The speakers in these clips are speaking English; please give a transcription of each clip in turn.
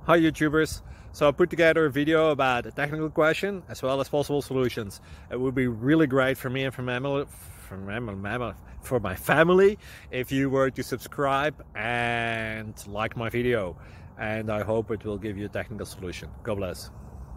Hi YouTubers! So I put together a video about a technical question as well as possible solutions. It would be really great for me and for my family if you were to subscribe and like my video, and I hope it will give you a technical solution. God bless.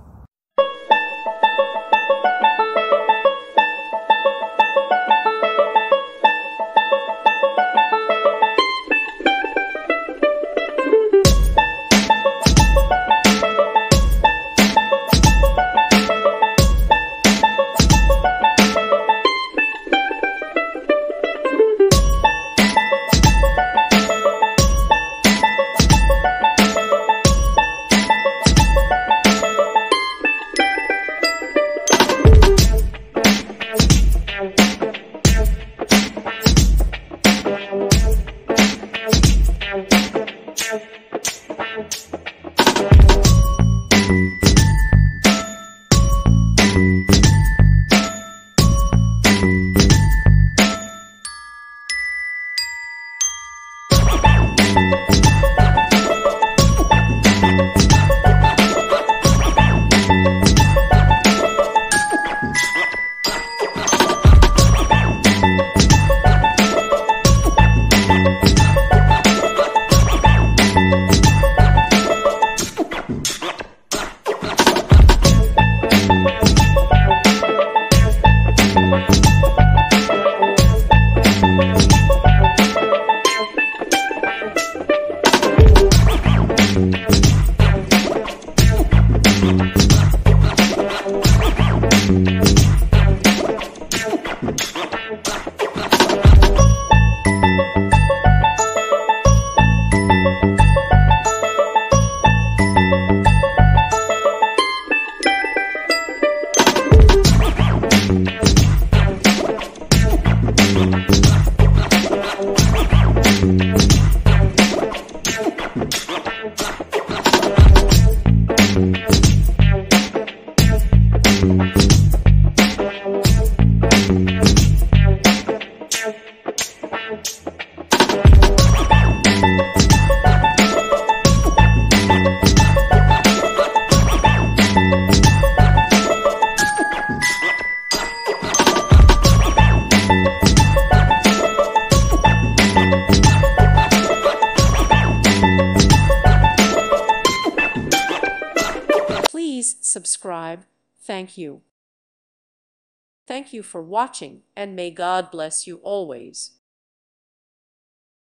Please subscribe. Thank you. Thank you for watching, and may God bless you always.